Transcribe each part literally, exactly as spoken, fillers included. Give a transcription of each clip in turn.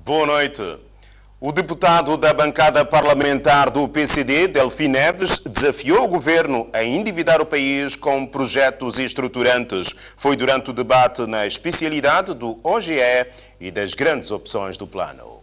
Boa noite. O deputado da bancada parlamentar do P C D, Delfim Neves, desafiou o governo a endividar o país com projetos estruturantes. Foi durante o debate na especialidade do O G E e das grandes opções do plano.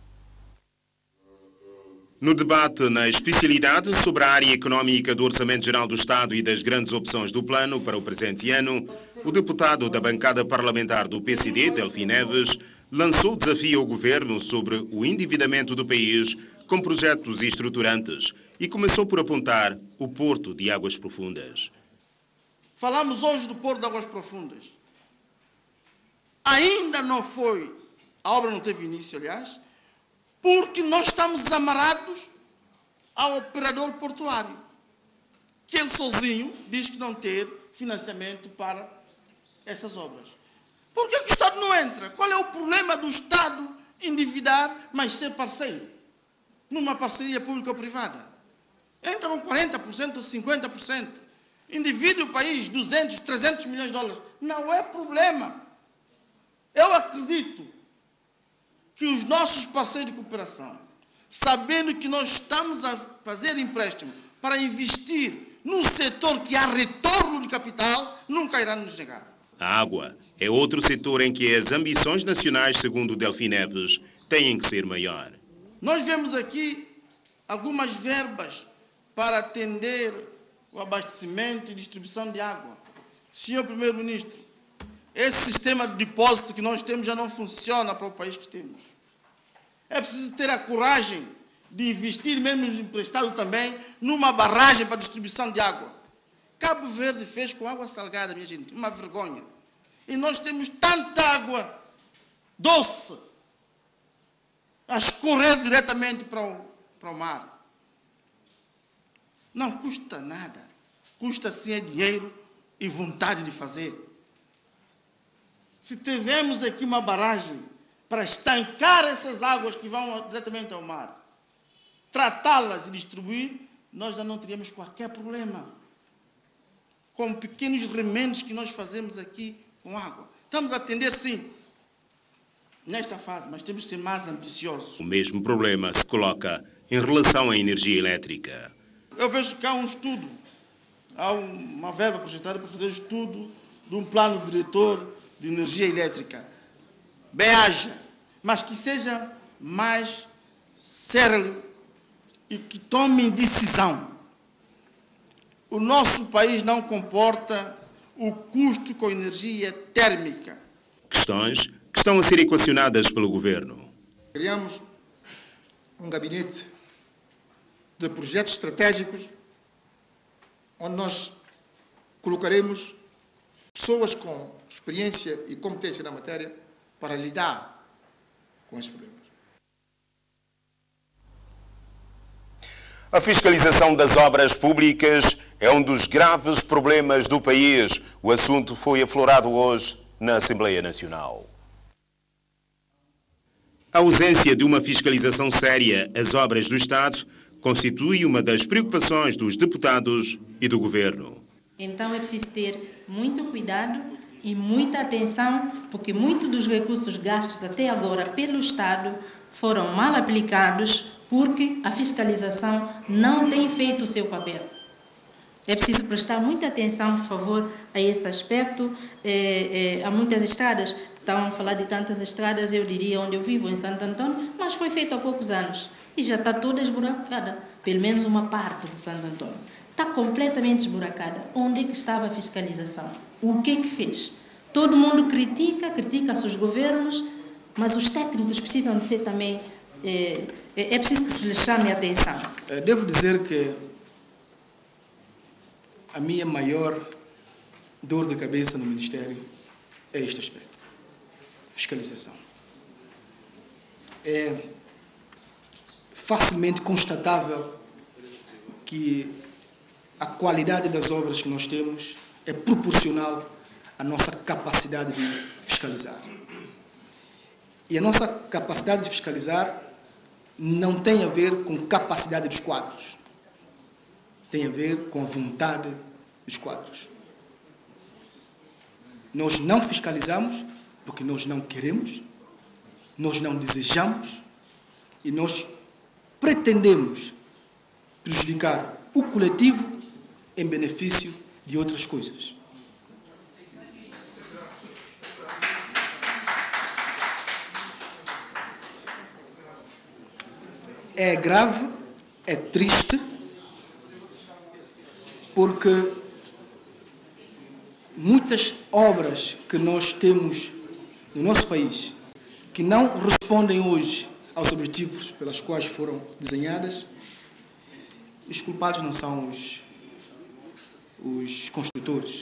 No debate na especialidade sobre a área económica do Orçamento Geral do Estado e das grandes opções do plano para o presente ano, o deputado da bancada parlamentar do P C D, Delfim Neves, lançou o desafio ao governo sobre o endividamento do país com projetos estruturantes e começou por apontar o Porto de Águas Profundas. Falamos hoje do Porto de Águas Profundas. Ainda não foi, a obra não teve início, aliás, porque nós estamos amarrados ao operador portuário, que ele sozinho diz que não ter financiamento para essas obras. Por que que o Estado não entra? Qual é o problema do Estado endividar, mas ser parceiro? Numa parceria público-privada. Entra com quarenta por cento ou cinquenta por cento. Endivide o país duzentos, trezentos milhões de dólares. Não é problema. Eu acredito que os nossos parceiros de cooperação, sabendo que nós estamos a fazer empréstimo para investir num setor que há retorno de capital, nunca irá nos negar. A água é outro setor em que as ambições nacionais, segundo Delfim Neves, têm que ser maior. Nós vemos aqui algumas verbas para atender o abastecimento e distribuição de água. Senhor Primeiro-Ministro, esse sistema de depósito que nós temos já não funciona para o país que temos. É preciso ter a coragem de investir, mesmo emprestado também, numa barragem para distribuição de água. Cabo Verde fez com água salgada, minha gente, uma vergonha. E nós temos tanta água doce a escorrer diretamente para o, para o mar. Não custa nada. Custa sim é dinheiro e vontade de fazer. Se tivermos aqui uma barragem para estancar essas águas que vão diretamente ao mar, tratá-las e distribuir, nós já não teríamos qualquer problema. Com pequenos remendos que nós fazemos aqui com água. Estamos a atender, sim, nesta fase, mas temos que ser mais ambiciosos. O mesmo problema se coloca em relação à energia elétrica. Eu vejo que há um estudo, há uma verba projetada para fazer estudo de um plano diretor de energia elétrica. Bem haja, mas que seja mais sério e que tome decisão. O nosso país não comporta o custo com energia térmica. Questões que estão a ser equacionadas pelo governo. Criamos um gabinete de projetos estratégicos onde nós colocaremos pessoas com experiência e competência na matéria para lidar com esses problemas. A fiscalização das obras públicas é um dos graves problemas do país. O assunto foi aflorado hoje na Assembleia Nacional. A ausência de uma fiscalização séria às obras do Estado constitui uma das preocupações dos deputados e do governo. Então é preciso ter muito cuidado e muita atenção, porque muitos dos recursos gastos até agora pelo Estado foram mal aplicados porque a fiscalização não tem feito o seu papel. É preciso prestar muita atenção, por favor, a esse aspecto. É, é, há muitas estradas, estavam a falar de tantas estradas, eu diria, onde eu vivo, em Santo Antônio, mas foi feito há poucos anos e já está toda esburacada, pelo menos uma parte de Santo Antônio. Está completamente esburacada. Onde é que estava a fiscalização? O que é que fez? Todo mundo critica, critica seus governos, mas os técnicos precisam de ser também... É, é preciso que se lhes chame a atenção. Devo dizer que a minha maior dor de cabeça no Ministério é este aspecto. Fiscalização. É facilmente constatável que a qualidade das obras que nós temos é proporcional à nossa capacidade de fiscalizar. E a nossa capacidade de fiscalizar não tem a ver com capacidade dos quadros. Tem a ver com a vontade dos quadros. Nós não fiscalizamos porque nós não queremos, nós não desejamos e nós pretendemos prejudicar o coletivo em benefício de outras coisas. É grave, é triste, porque muitas obras que nós temos no nosso país, que não respondem hoje aos objetivos pelas quais foram desenhadas, os culpados não são os, os construtores.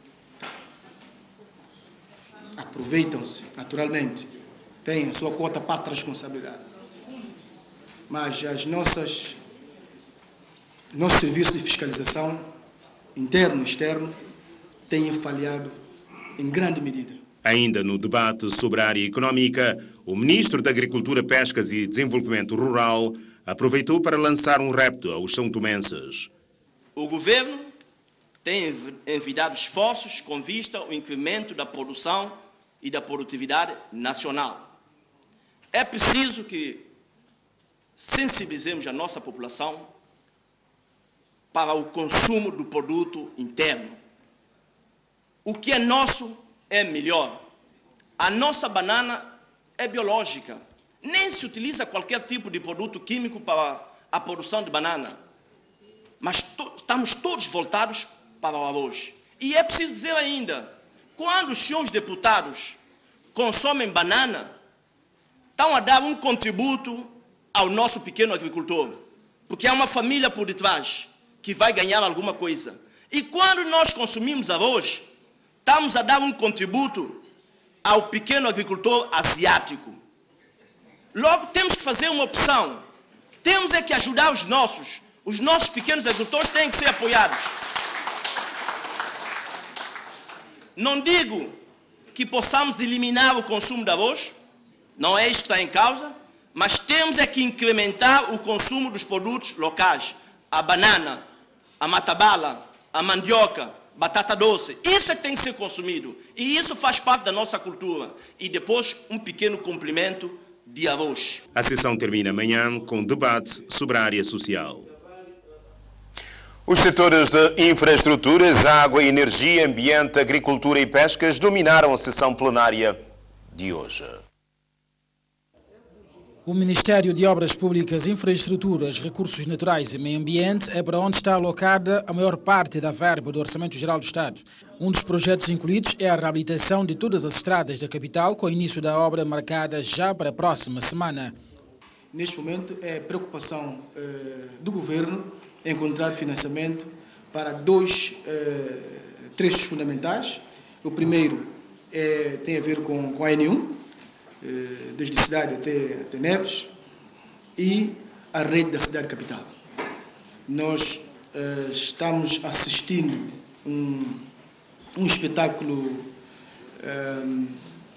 Aproveitam-se, naturalmente, têm a sua quota parte da responsabilidade. Mas as nossas, nosso serviço de fiscalização, interno e externo, têm falhado em grande medida. Ainda no debate sobre a área económica, o Ministro da Agricultura, Pescas e Desenvolvimento Rural aproveitou para lançar um repto aos são-tomenses. O Governo tem envidado esforços com vista ao incremento da produção e da produtividade nacional. É preciso que sensibilizemos a nossa população para o consumo do produto interno. O que é nosso é melhor. A nossa banana é biológica. Nem se utiliza qualquer tipo de produto químico para a produção de banana. Mas to- estamos todos voltados para o arroz. E é preciso dizer ainda, quando os senhores deputados consomem banana, estão a dar um contributo ao nosso pequeno agricultor, porque há uma família por detrás que vai ganhar alguma coisa. E quando nós consumimos arroz, estamos a dar um contributo ao pequeno agricultor asiático. Logo, temos que fazer uma opção. Temos é que ajudar os nossos. Os nossos pequenos agricultores têm que ser apoiados. Não digo que possamos eliminar o consumo de arroz, não é isto que está em causa, mas temos é que incrementar o consumo dos produtos locais. A banana, a matabala, a mandioca, batata doce. Isso é que tem que ser consumido. E isso faz parte da nossa cultura. E depois um pequeno complemento de arroz. A sessão termina amanhã com um debate sobre a área social. Os setores de infraestruturas, água, energia, ambiente, agricultura e pescas dominaram a sessão plenária de hoje. O Ministério de Obras Públicas, Infraestruturas, Recursos Naturais e Meio Ambiente é para onde está alocada a maior parte da verba do Orçamento Geral do Estado. Um dos projetos incluídos é a reabilitação de todas as estradas da capital, com o início da obra marcada já para a próxima semana. Neste momento, é preocupação eh, do Governo encontrar financiamento para dois eh, trechos fundamentais. O primeiro é, tem a ver com, com a N um, desde a cidade até, até Neves, e a rede da cidade capital. Nós uh, estamos assistindo um, um espetáculo uh,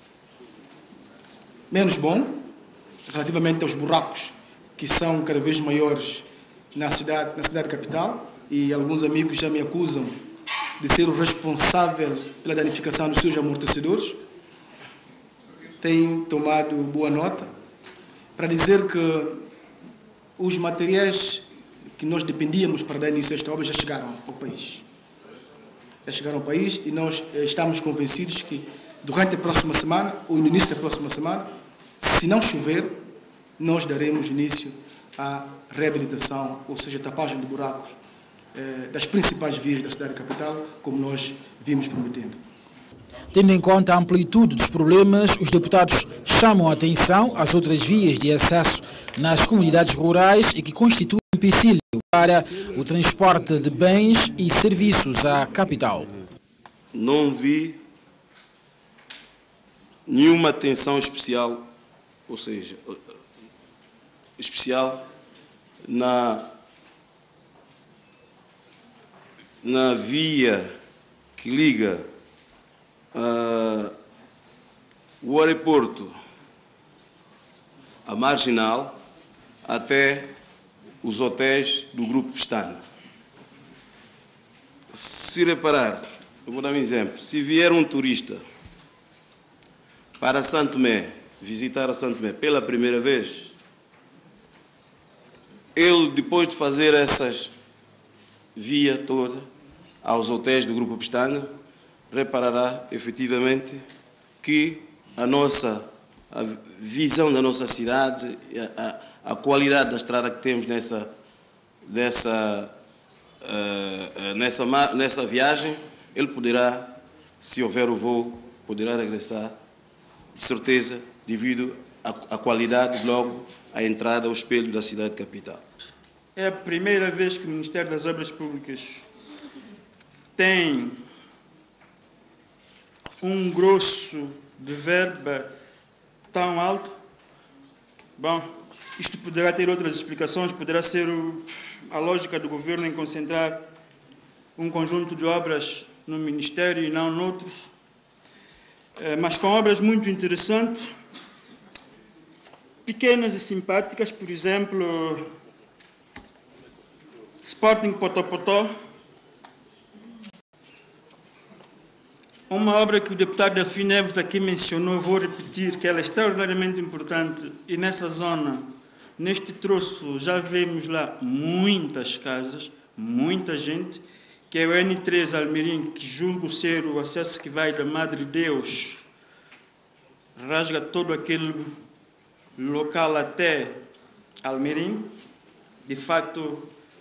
menos bom, relativamente aos buracos que são cada vez maiores na cidade, na cidade capital, e alguns amigos já me acusam de ser o responsável pela danificação dos seus amortecedores. Tenho tomado boa nota para dizer que os materiais que nós dependíamos para dar início a esta obra já chegaram ao país. Já chegaram ao país e nós estamos convencidos que durante a próxima semana, ou no início da próxima semana, se não chover, nós daremos início à reabilitação, ou seja, tapagem de buracos eh, das principais vias da cidade capital, como nós vimos prometendo. Tendo em conta a amplitude dos problemas, os deputados chamam a atenção às outras vias de acesso nas comunidades rurais e que constituem um empecilho para o transporte de bens e serviços à capital. Não vi nenhuma atenção especial, ou seja, especial na, na via que liga Uh, o aeroporto, a Marginal, até os hotéis do Grupo Pestana. Se reparar, eu vou dar um exemplo, se vier um turista para Santo Tomé visitar a Santo Tomé pela primeira vez, ele, depois de fazer essas via toda aos hotéis do Grupo Pestana, preparará efetivamente que a nossa a visão da nossa cidade, a, a, a qualidade da estrada que temos nessa, dessa, uh, uh, nessa, nessa viagem, ele poderá, se houver o voo, poderá regressar, de certeza, devido à, à qualidade, logo, à entrada ao espelho da cidade capital. É a primeira vez que o Ministério das Obras Públicas tem um grosso de verba tão alto. Bom, isto poderá ter outras explicações, poderá ser o, a lógica do governo em concentrar um conjunto de obras no Ministério e não noutros, é, mas com obras muito interessantes, pequenas e simpáticas, por exemplo, Sporting Potopotó, uma obra que o deputado Delfim Neves aqui mencionou, vou repetir, que ela é extraordinariamente importante, e nessa zona, neste troço, já vemos lá muitas casas, muita gente, que é o N três Almerim, que julgo ser o acesso que vai da Madre Deus, rasga todo aquele local até Almerim. De fato,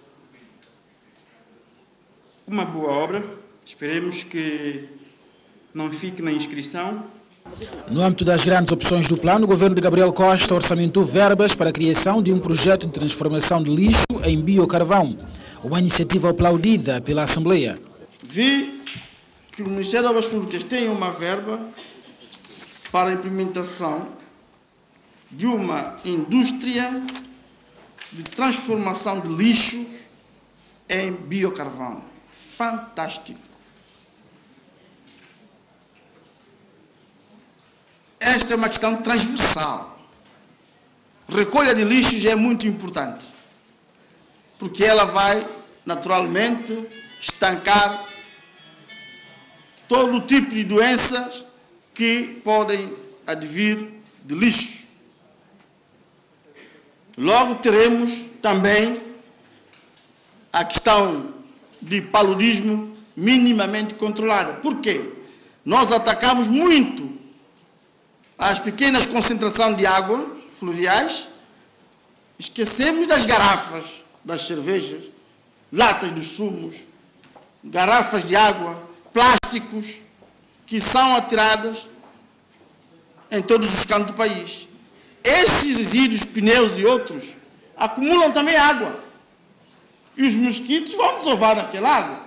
uma boa obra, esperemos que não fique na inscrição. No âmbito das grandes opções do plano, o governo de Gabriel Costa orçamentou verbas para a criação de um projeto de transformação de lixo em biocarvão, uma iniciativa aplaudida pela Assembleia. Vi que o Ministério das Obras Públicas tem uma verba para a implementação de uma indústria de transformação de lixo em biocarvão. Fantástico. Esta é uma questão transversal. Recolha de lixos é muito importante, porque ela vai, naturalmente, estancar todo tipo de doenças que podem advir de lixo. Logo teremos também a questão de paludismo minimamente controlada. Por quê? Nós atacamos muito as pequenas concentrações de água fluviais, esquecemos das garrafas, das cervejas, latas dos sumos, garrafas de água, plásticos, que são atiradas em todos os cantos do país. Esses resíduos, pneus e outros, acumulam também água. E os mosquitos vão desovar naquela água.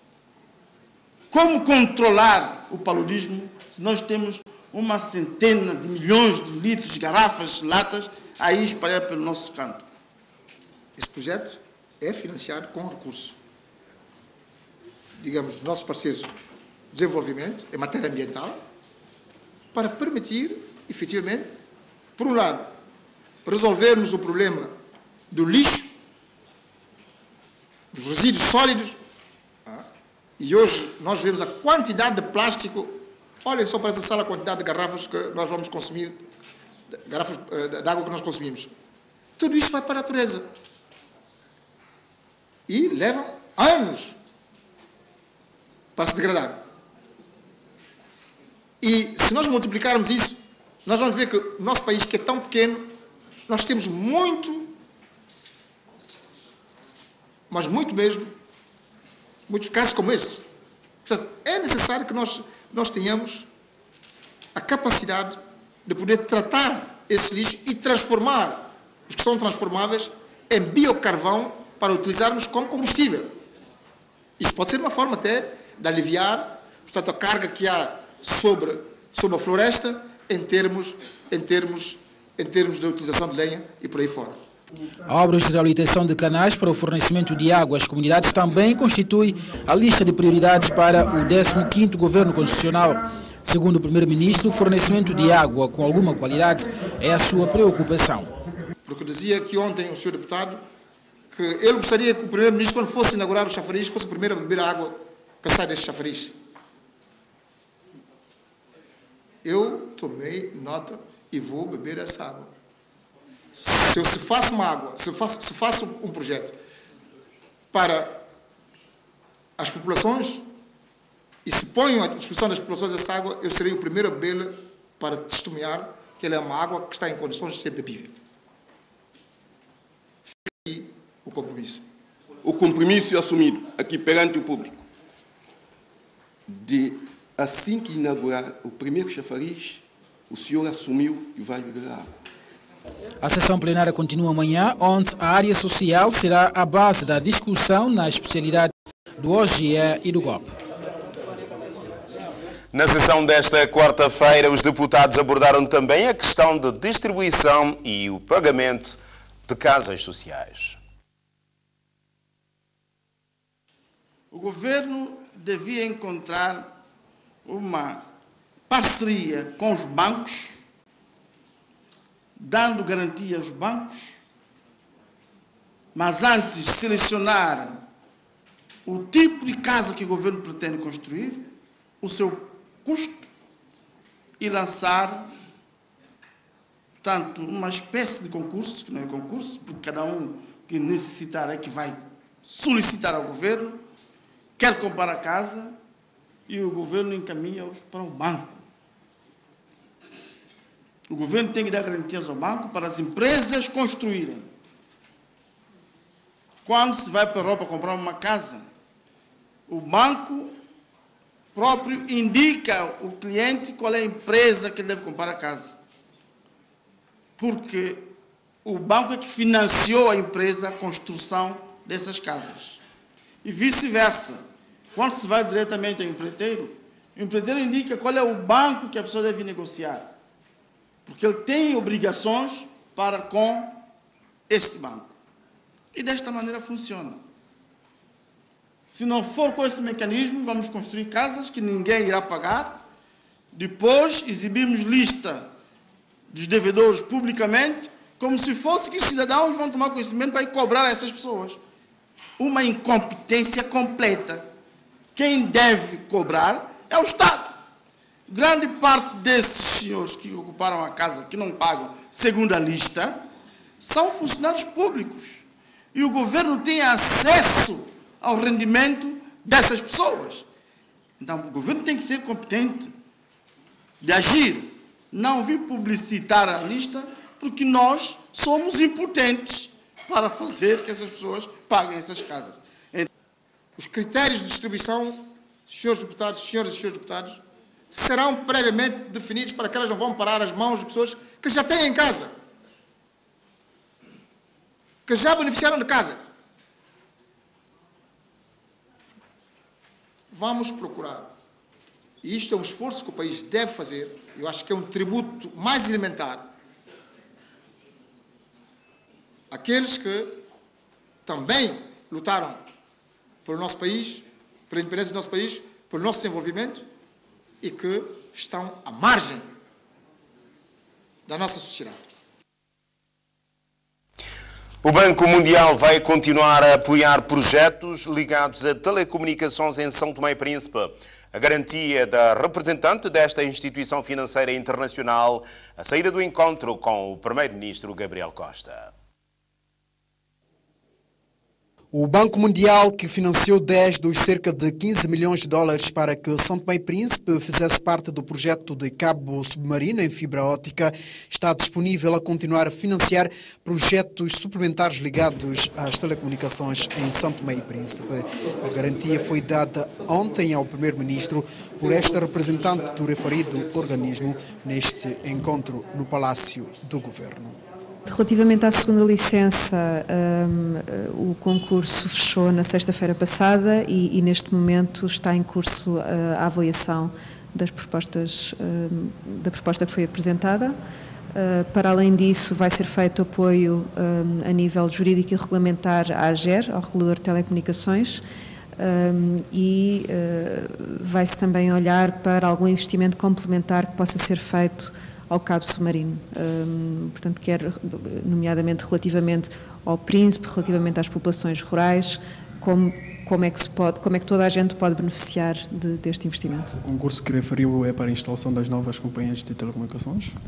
Como controlar o paludismo se nós temos uma centena de milhões de litros, garrafas, latas, aí espalhadas pelo nosso canto? Esse projeto é financiado com recursos, digamos, dos nossos parceiros de desenvolvimento em matéria ambiental, para permitir, efetivamente, por um lado, resolvermos o problema do lixo, dos resíduos sólidos, e hoje nós vemos a quantidade de plástico. Olhem só para essa sala a quantidade de garrafas que nós vamos consumir, garrafas de água que nós consumimos. Tudo isto vai para a natureza. E levam anos para se degradar. E se nós multiplicarmos isso, nós vamos ver que o nosso país, que é tão pequeno, nós temos muito, mas muito mesmo, muitos casos como esses. Portanto, é necessário que nós, nós tenhamos a capacidade de poder tratar esse lixo e transformar os que são transformáveis em biocarvão para utilizarmos como combustível. Isso pode ser uma forma até de aliviar, portanto, a carga que há sobre, sobre a floresta em termos, em, termos, em termos de utilização de lenha e por aí fora. Obras de reabilitação de canais para o fornecimento de água às comunidades também constitui a lista de prioridades para o décimo quinto Governo Constitucional. Segundo o Primeiro-Ministro, o fornecimento de água com alguma qualidade é a sua preocupação. Porque dizia que ontem o senhor deputado que ele gostaria que o Primeiro-Ministro, quando fosse inaugurar o chafariz, fosse o primeiro a beber a água que sai deste chafariz. Eu tomei nota e vou beber essa água. Se eu se faço uma água, se faço, se faço um projeto para as populações e se ponho à disposição das populações essa água, eu serei o primeiro a bebê-la para testemunhar que ela é uma água que está em condições de ser bebível. Fica aqui o compromisso. O compromisso assumido aqui perante o público de, assim que inaugurar o primeiro chafariz, o senhor assumiu e vai beber água. A sessão plenária continua amanhã, onde a área social será a base da discussão na especialidade do O G E e do G O P. Na sessão desta quarta-feira, os deputados abordaram também a questão de distribuição e o pagamento de casas sociais. O governo devia encontrar uma parceria com os bancos, dando garantia aos bancos, mas antes selecionar o tipo de casa que o governo pretende construir, o seu custo, e lançar tanto uma espécie de concurso, que não é concurso, porque cada um que necessitar é que vai solicitar ao governo, quer comprar a casa e o governo encaminha-os para o banco. O governo tem que dar garantias ao banco para as empresas construírem. Quando se vai para a Europa comprar uma casa, o banco próprio indica o cliente qual é a empresa que ele deve comprar a casa. Porque o banco é que financiou a empresa a construção dessas casas. E vice-versa. Quando se vai diretamente ao empreiteiro, o empreiteiro indica qual é o banco que a pessoa deve negociar. Porque ele tem obrigações para com esse banco. E desta maneira funciona. Se não for com esse mecanismo, vamos construir casas que ninguém irá pagar. Depois exibimos lista dos devedores publicamente, como se fosse que os cidadãos vão tomar conhecimento para ir cobrar a essas pessoas. Uma incompetência completa. Quem deve cobrar é o Estado. Grande parte desses senhores que ocuparam a casa, que não pagam segundo a lista, são funcionários públicos. E o governo tem acesso ao rendimento dessas pessoas. Então, o governo tem que ser competente de agir, não vir publicitar a lista, porque nós somos impotentes para fazer que essas pessoas paguem essas casas. Os critérios de distribuição, senhores deputados, senhoras e senhores deputados, serão previamente definidos para que elas não vão parar as mãos de pessoas que já têm em casa, que já beneficiaram de casa. Vamos procurar, e isto é um esforço que o país deve fazer, eu acho que é um tributo mais elementar, aqueles que também lutaram pelo nosso país, pela independência do nosso país, pelo nosso desenvolvimento e que estão à margem da nossa sociedade. O Banco Mundial vai continuar a apoiar projetos ligados a telecomunicações em São Tomé e Príncipe. A garantia da representante desta instituição financeira internacional, a saída do encontro com o primeiro-ministro Gabriel Costa. O Banco Mundial, que financiou dez dos cerca de quinze milhões de dólares para que São Tomé e Príncipe fizesse parte do projeto de cabo submarino em fibra óptica, está disponível a continuar a financiar projetos suplementares ligados às telecomunicações em São Tomé e Príncipe. A garantia foi dada ontem ao primeiro-ministro por esta representante do referido organismo neste encontro no Palácio do Governo. Relativamente à segunda licença, um, o concurso fechou na sexta-feira passada e, e neste momento está em curso a, a avaliação das propostas, um, da proposta que foi apresentada. Uh, para além disso, vai ser feito apoio um, a nível jurídico e regulamentar à AGER, ao Regulador de Telecomunicações, um, e uh, vai-se também olhar para algum investimento complementar que possa ser feito ao cabo submarino, um, portanto, quer nomeadamente relativamente ao príncipe, relativamente às populações rurais, como, como, é que se pode, como é que toda a gente pode beneficiar de, deste investimento. O concurso que referiu é para a instalação das novas companhias de telecomunicações? O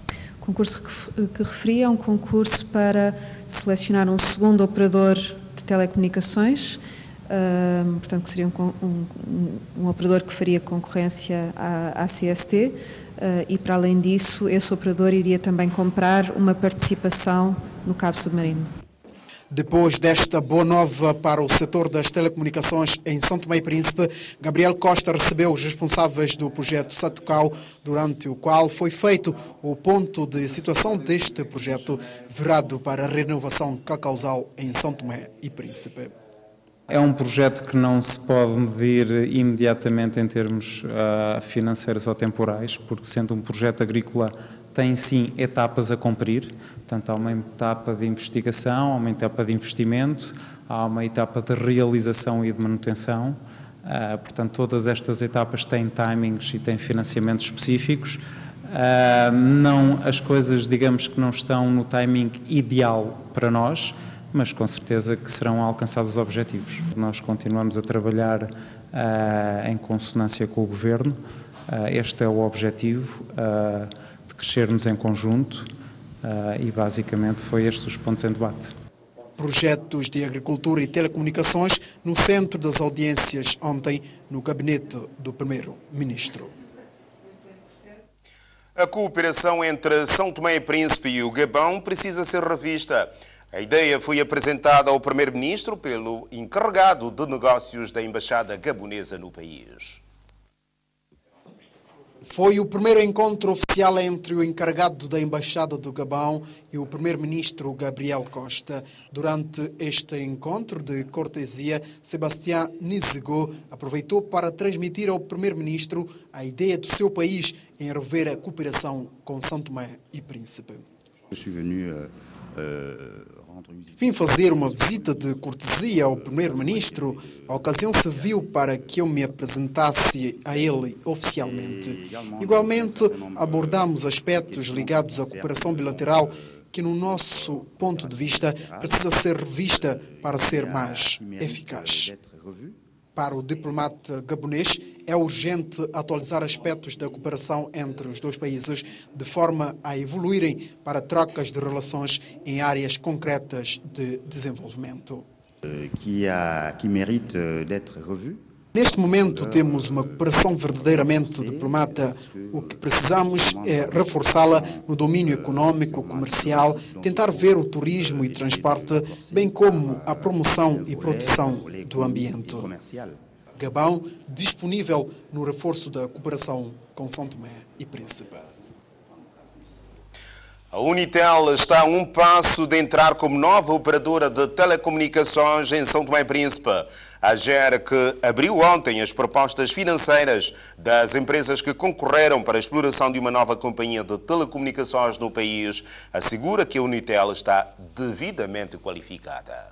O concurso que, que referi é um concurso para selecionar um segundo operador de telecomunicações, uh, portanto, que seria um, um, um operador que faria concorrência à, à C S T, uh, e, para além disso, esse operador iria também comprar uma participação no cabo submarino. Depois desta boa nova para o setor das telecomunicações em São Tomé e Príncipe, Gabriel Costa recebeu os responsáveis do projeto Satucau, durante o qual foi feito o ponto de situação deste projeto virado para a renovação cacauzal em São Tomé e Príncipe. É um projeto que não se pode medir imediatamente em termos uh, financeiros ou temporais, porque sendo um projeto agrícola tem sim etapas a cumprir, portanto há uma etapa de investigação, há uma etapa de investimento, há uma etapa de realização e de manutenção, uh, portanto todas estas etapas têm timings e têm financiamentos específicos. Uh, não, as coisas, digamos que não estão no timing ideal para nós, mas com certeza que serão alcançados os objetivos. Nós continuamos a trabalhar uh, em consonância com o Governo, uh, este é o objetivo, uh, de crescermos em conjunto, uh, e basicamente foi estes os pontos em debate. Projetos de agricultura e telecomunicações no centro das audiências ontem no gabinete do primeiro-ministro. A cooperação entre São Tomé e Príncipe e o Gabão precisa ser revista. A ideia foi apresentada ao primeiro-ministro pelo encarregado de negócios da Embaixada Gabonesa no país. Foi o primeiro encontro oficial entre o encarregado da Embaixada do Gabão e o primeiro-ministro Gabriel Costa. Durante este encontro de cortesia, Sebastián Nizego aproveitou para transmitir ao primeiro-ministro a ideia do seu país em rever a cooperação com São Tomé e Príncipe. Eu suis venu, uh, uh... Vim fazer uma visita de cortesia ao primeiro-ministro. A ocasião serviu para que eu me apresentasse a ele oficialmente. Igualmente, abordamos aspectos ligados à cooperação bilateral que, no nosso ponto de vista, precisa ser revista para ser mais eficaz. Para o diplomata gabonês, é urgente atualizar aspectos da cooperação entre os dois países, de forma a evoluírem para trocas de relações em áreas concretas de desenvolvimento. Que, a, que mérite d'être revu. Neste momento temos uma cooperação verdadeiramente diplomata. O que precisamos é reforçá-la no domínio econômico, comercial, tentar ver o turismo e transporte, bem como a promoção e proteção do ambiente. Gabão disponível no reforço da cooperação com São Tomé e Príncipe. A Unitel está a um passo de entrar como nova operadora de telecomunicações em São Tomé e Príncipe. A AGER, que abriu ontem as propostas financeiras das empresas que concorreram para a exploração de uma nova companhia de telecomunicações no país, assegura que a Unitel está devidamente qualificada.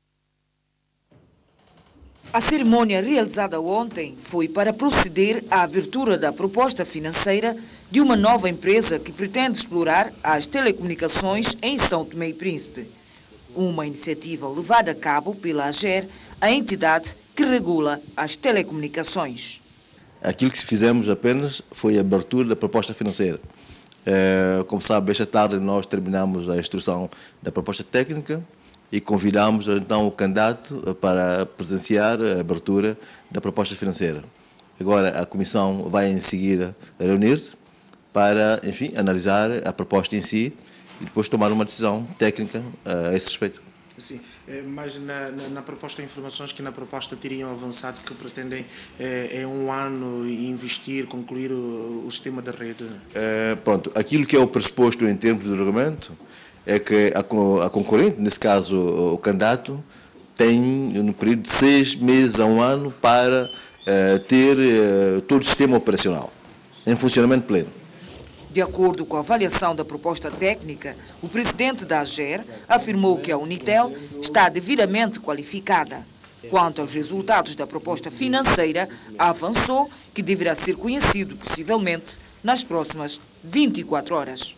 A cerimônia realizada ontem foi para proceder à abertura da proposta financeira de uma nova empresa que pretende explorar as telecomunicações em São Tomé e Príncipe. Uma iniciativa levada a cabo pela AGER, a entidade que regula as telecomunicações. Aquilo que fizemos apenas foi a abertura da proposta financeira. Como sabe, esta tarde nós terminamos a instrução da proposta técnica e convidamos então o candidato para presenciar a abertura da proposta financeira. Agora a Comissão vai em seguida reunir-se para, enfim, analisar a proposta em si e depois tomar uma decisão técnica a esse respeito. Sim, mas na, na, na proposta, informações que na proposta teriam avançado que pretendem é, é um ano investir, concluir o, o sistema da rede? É, pronto, aquilo que é o pressuposto em termos do regulamento é que a, a concorrente, nesse caso o, o candidato, tem no período de seis meses a um ano para é, ter é, todo o sistema operacional em funcionamento pleno. De acordo com a avaliação da proposta técnica, o presidente da AGER afirmou que a Unitel está devidamente qualificada. Quanto aos resultados da proposta financeira, avançou que deverá ser conhecido possivelmente nas próximas vinte e quatro horas.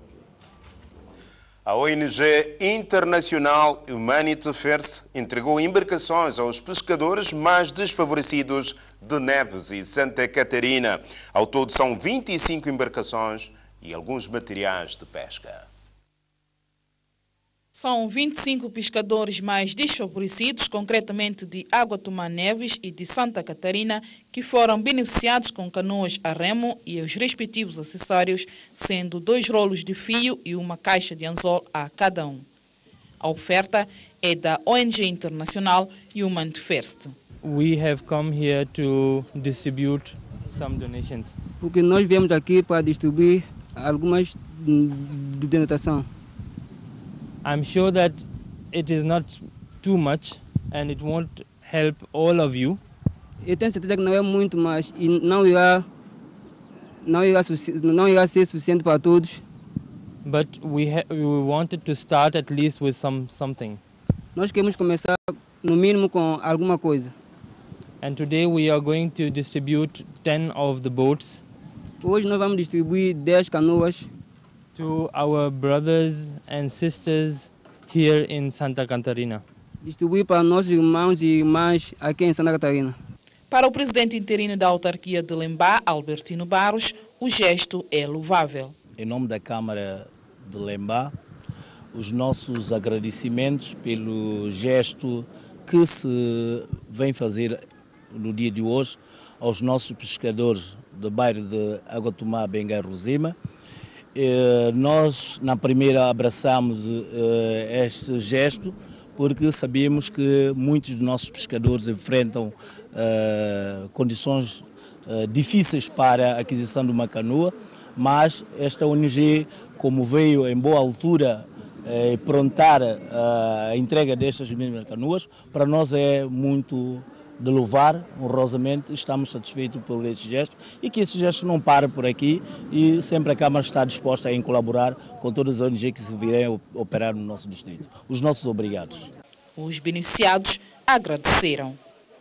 A O N G internacional Humanity First entregou embarcações aos pescadores mais desfavorecidos de Neves e Santa Catarina. Ao todo são vinte e cinco embarcações e alguns materiais de pesca. São vinte e cinco pescadores mais desfavorecidos, concretamente de Água Tomar Neves e de Santa Catarina, que foram beneficiados com canoas a remo e os respectivos acessórios, sendo dois rolos de fio e uma caixa de anzol a cada um. A oferta é da O N G internacional Human First. We have come here to distribute some donations. Porque nós viemos aqui para distribuir algumas de donação. I'm sure that it is not too much and it won't help all of you. Eu tenho certeza que não é muito, mas não irá, não irá, não irá ser suficiente para todos. But we, ha we wanted to start at least with some something. Nós queremos começar no mínimo com alguma coisa. And today we are going to distribute ten of the boats. Hoje nós vamos distribuir dez canoas to our brothers and sisters here in Santa Catarina. Distribuir para nossos irmãos e irmãs aqui em Santa Catarina. Para o presidente interino da autarquia de Lembá, Albertino Barros, o gesto é louvável. Em nome da Câmara de Lembá, os nossos agradecimentos pelo gesto que se vem fazer no dia de hoje aos nossos pescadores do bairro de Água Tomar, Benga e Rosema. Eh, nós, na primeira, abraçamos eh, este gesto porque sabemos que muitos dos nossos pescadores enfrentam eh, condições eh, difíceis para a aquisição de uma canoa, mas esta O N G, como veio em boa altura eh, prontar a entrega destas mesmas canoas, para nós é muito de louvar, honrosamente, estamos satisfeitos por esse gesto e que esse gesto não pare por aqui e sempre a Câmara está disposta em colaborar com todas as O N G que se virem operar no nosso distrito. Os nossos obrigados. Os beneficiados agradeceram.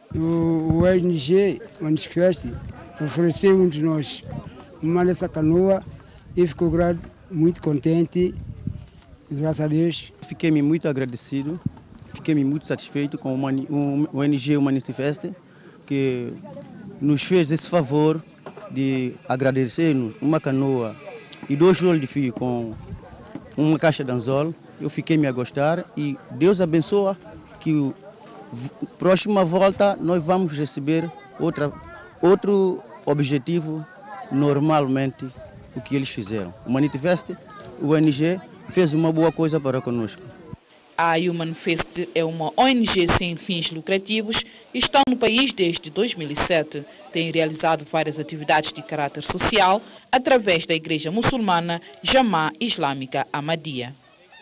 O, o O N G, o Manifest, ofereceu-nos nós uma dessa canoa e ficou muito contente, graças a Deus. Fiquei muito agradecido. Fiquei muito satisfeito com o O N G Manifest, que nos fez esse favor de agradecer-nos uma canoa e dois rolos de fio com uma caixa de anzol. Eu fiquei me a gostar e Deus abençoa que a próxima volta nós vamos receber outra, outro objetivo normalmente o que eles fizeram. O Manifest, o O N G, fez uma boa coisa para conosco. A Human First é uma O N G sem fins lucrativos e está no país desde dois mil e sete. Tem realizado várias atividades de caráter social através da Igreja Muçulmana Jamá Islâmica Ahmadiyya.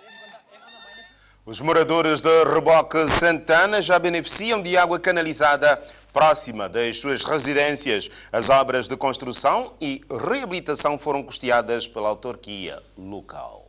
Os moradores de Reboque Santana já beneficiam de água canalizada próxima das suas residências. As obras de construção e reabilitação foram custeadas pela autarquia local.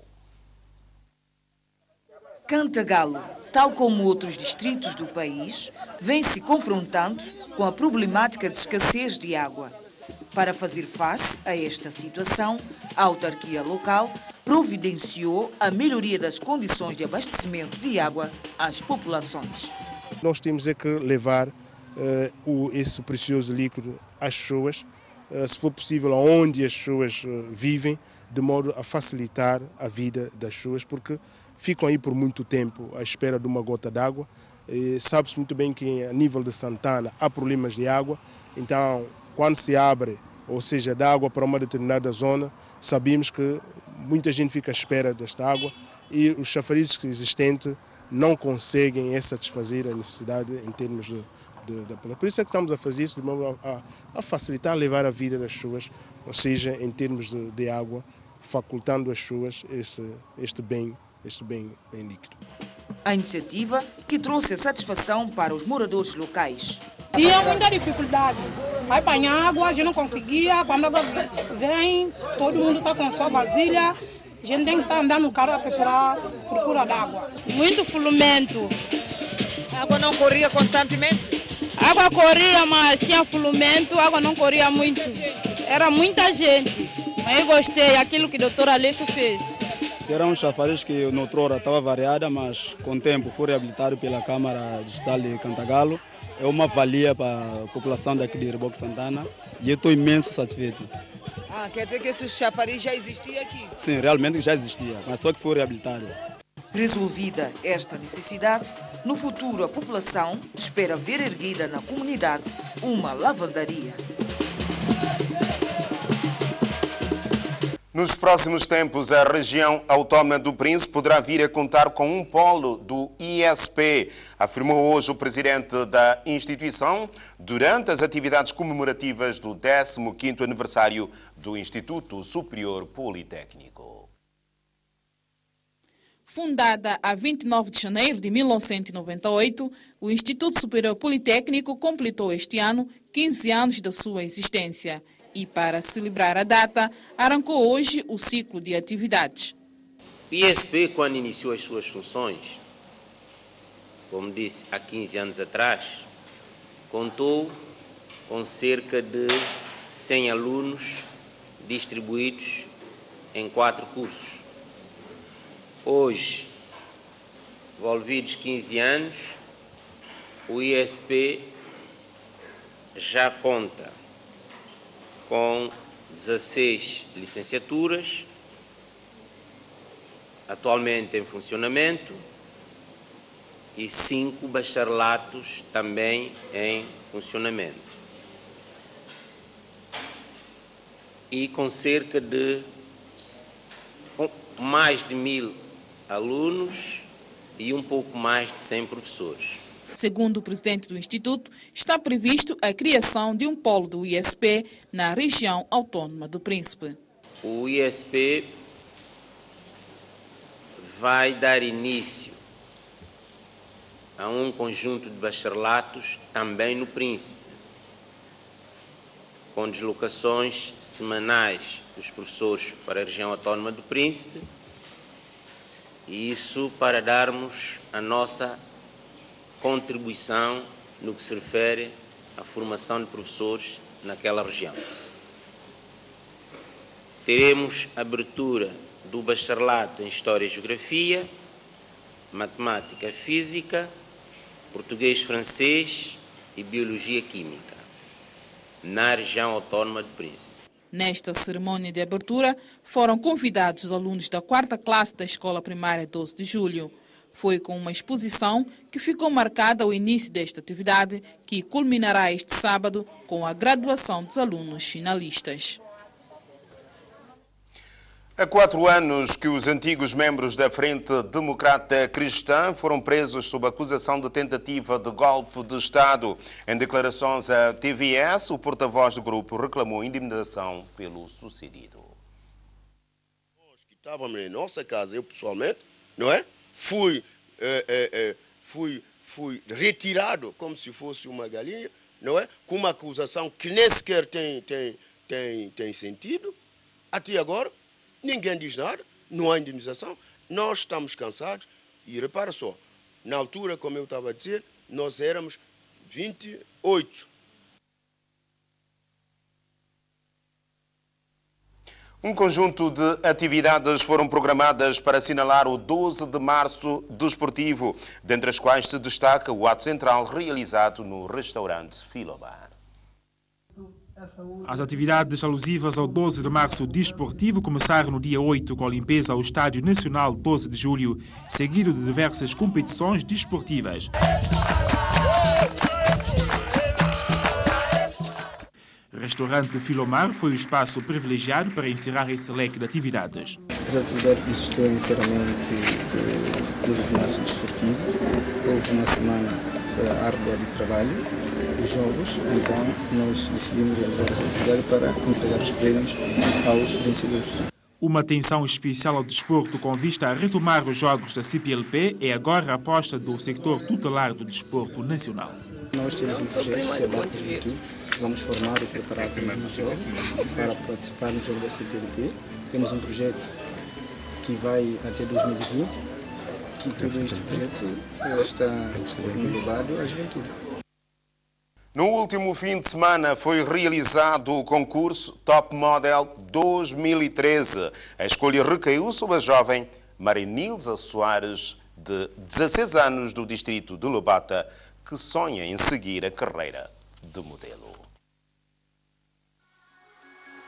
Cantagalo, tal como outros distritos do país, vem se confrontando com a problemática de escassez de água. Para fazer face a esta situação, a autarquia local providenciou a melhoria das condições de abastecimento de água às populações. Nós temos é que levar uh, o, esse precioso líquido às pessoas, uh, se for possível, onde as pessoas uh, vivem, de modo a facilitar a vida das pessoas, porque ficam aí por muito tempo à espera de uma gota d'água. Sabe-se muito bem que a nível de Santana há problemas de água, então quando se abre, ou seja, dá água para uma determinada zona, sabemos que muita gente fica à espera desta água e os chafarizes existentes não conseguem satisfazer a necessidade em termos de, de, de... Por isso é que estamos a fazer isso de modo a, a facilitar, a levar a vida das pessoas, ou seja, em termos de, de água, facultando às pessoas este, este bem este bem, bem líquido. A iniciativa que trouxe satisfação para os moradores locais. Tinha muita dificuldade. Vai apanhar água, a gente não conseguia. Quando a água vem, todo mundo está com a sua vasilha. A gente tem que estar andando no carro a procurar procura d'água. Muito fulumento. A água não corria constantemente? A água corria, mas tinha fulumento, a água não corria muito. Era muita gente. Mas eu gostei, aquilo que o doutor Alessio fez. Era um chafariz que noutrora estava variada, mas com o tempo foi reabilitado pela Câmara Distrital de Cantagalo. É uma valia para a população daqui de Reboque Santana e eu estou imenso satisfeito. A Ah, quer dizer que esse chafariz já existia aqui? Sim, realmente já existia, mas só que foi reabilitado. Resolvida esta necessidade, no futuro a população espera ver erguida na comunidade uma lavandaria. Nos próximos tempos, a região autónoma do Príncipe poderá vir a contar com um polo do I S P, afirmou hoje o presidente da instituição durante as atividades comemorativas do décimo quinto aniversário do Instituto Superior Politécnico. Fundada a vinte e nove de janeiro de mil novecentos e noventa e oito, o Instituto Superior Politécnico completou este ano quinze anos da sua existência. E, para celebrar a data, arrancou hoje o ciclo de atividades. O I S P, quando iniciou as suas funções, como disse, há quinze anos atrás, contou com cerca de cem alunos distribuídos em quatro cursos. Hoje, envolvidos quinze anos, o I S P já conta com dezesseis licenciaturas, atualmente em funcionamento, e cinco bacharelatos também em funcionamento. E com cerca de com mais de mil alunos e um pouco mais de cem professores. Segundo o presidente do Instituto, está previsto a criação de um polo do I S P na região autónoma do Príncipe. O I S P vai dar início a um conjunto de bacharelatos também no Príncipe, com deslocações semanais dos professores para a região autónoma do Príncipe, e isso para darmos a nossa contribuição no que se refere à formação de professores naquela região. Teremos abertura do bacharelato em História e Geografia, Matemática, Física, Português, Francês e Biologia Química, na região autónoma do Príncipe. Nesta cerimônia de abertura, foram convidados os alunos da quarta classe da Escola Primária doze de julho. Foi com uma exposição que ficou marcada o início desta atividade, que culminará este sábado com a graduação dos alunos finalistas. Há quatro anos que os antigos membros da Frente Democrata Cristã foram presos sob acusação de tentativa de golpe de Estado. Em declarações à T V S, o porta-voz do grupo reclamou indemnização pelo sucedido. Nós que estávamos em nossa casa, eu pessoalmente, não é? Fui, eh, eh, fui, fui retirado como se fosse uma galinha, não é? Com uma acusação que nem sequer tem, tem, tem, tem sentido. Até agora, ninguém diz nada, não há indemnização. Nós estamos cansados e repara só, na altura, como eu estava a dizer, nós éramos vinte e oito. Um conjunto de atividades foram programadas para assinalar o doze de março desportivo, dentre as quais se destaca o ato central realizado no restaurante Filomar. As atividades alusivas ao doze de março desportivo começaram no dia oito com a limpeza ao Estádio Nacional doze de julho, seguido de diversas competições desportivas. Restaurante Filomar foi o espaço privilegiado para encerrar esse leque de atividades. As atividades consistiu em encerramento do doze de março desportivo. Houve uma semana árdua de trabalho dos jogos, então nós decidimos realizar essa atividade para entregar os prémios aos vencedores. Uma atenção especial ao desporto com vista a retomar os jogos da C P L P é agora a aposta do sector tutelar do desporto nacional. Nós temos um projeto que é Barco Juventude. Vamos formar e preparar três jovens para participar no jogo da C P L P. Temos um projeto que vai até dois mil e vinte, que todo este projeto está englobado à juventude. No último fim de semana foi realizado o concurso Top Model dois mil e treze. A escolha recaiu sobre a jovem Marinilza Soares, de dezesseis anos, do distrito de Lobata, que sonha em seguir a carreira de modelo.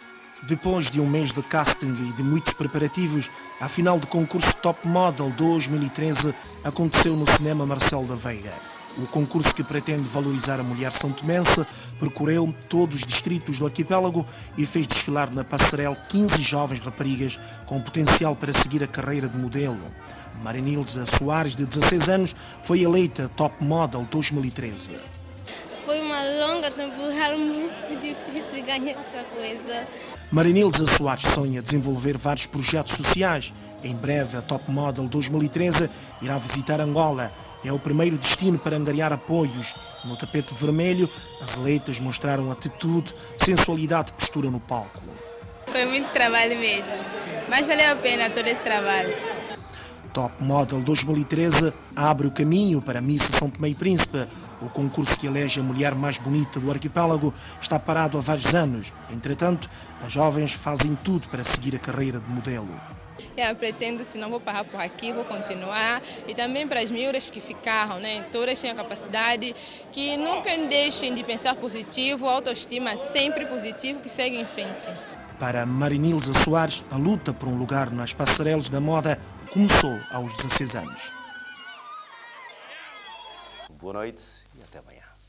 Depois de um mês de casting e de muitos preparativos, a final do concurso Top Model dois mil e treze aconteceu no Cinema Marcelo da Veiga. O concurso, que pretende valorizar a mulher santomense, percorreu todos os distritos do arquipélago e fez desfilar na passarela quinze jovens raparigas com potencial para seguir a carreira de modelo. Marinilza Soares, de dezasseis anos, foi eleita Top Model dois mil e treze. Foi uma longa temporada, muito difícil ganhar essa coisa. Marinilza Soares sonha desenvolver vários projetos sociais. Em breve, a Top Model dois mil e treze irá visitar Angola. É o primeiro destino para angariar apoios. No tapete vermelho, as eleitas mostraram atitude, sensualidade e postura no palco. Foi muito trabalho mesmo, mas valeu a pena todo esse trabalho. Top Model dois mil e treze abre o caminho para Miss São Tomé e Príncipe. O concurso que elege a mulher mais bonita do arquipélago está parado há vários anos. Entretanto, as jovens fazem tudo para seguir a carreira de modelo. Eu pretendo, se não vou parar por aqui, vou continuar. E também para as miúdas que ficaram, né? Todas têm a capacidade, que nunca deixem de pensar positivo, autoestima sempre positivo, que seguem em frente. Para Marinilza Soares, a luta por um lugar nas passarelas da moda começou aos dezasseis anos. Boa noite e até amanhã.